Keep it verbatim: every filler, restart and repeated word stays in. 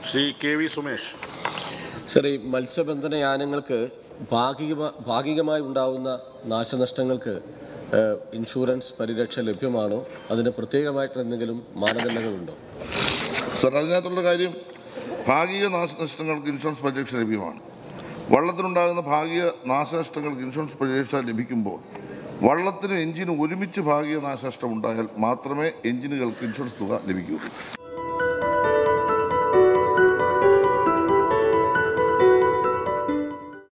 Shri K V Sumesh. Sir, ഈ മത്സ്യബന്ധന യാനങ്ങൾക്ക് ഭാഗിക ഭാഗികമായി ഉണ്ടാകുന്ന നാശനഷ്ടങ്ങൾക്ക് ഇൻഷുറൻസ് പരിരക്ഷ ലഭ്യമാണോ? അതിന് പ്രത്യേകമായിട്ട് എന്തെങ്കിലും മാനദണ്ഡങ്ങളുണ്ടോ? സർ, അതിനകത്തുള്ള കാര്യം ഭാഗിക നാശനഷ്ടങ്ങൾക്ക് ഇൻഷുറൻസ് പരിരക്ഷ ലഭ്യമാണ്. വള്ളത്തിനുണ്ടാകുന്ന ഭാഗിക നാശനഷ്ടങ്ങൾക്ക് ഇൻഷുറൻസ് പരിരക്ഷ ലഭിക്കുമ്പോൾ വള്ളത്തിനും എഞ്ചിനും ഒരുമിച്ച് ഭാഗിക നാശനഷ്ടം ഉണ്ടായാൽ മാത്രമേ എഞ്ചിനുകൾക്ക് ഇൻഷുറൻസ് തുക ലഭിക്കുകയുള്ളൂ.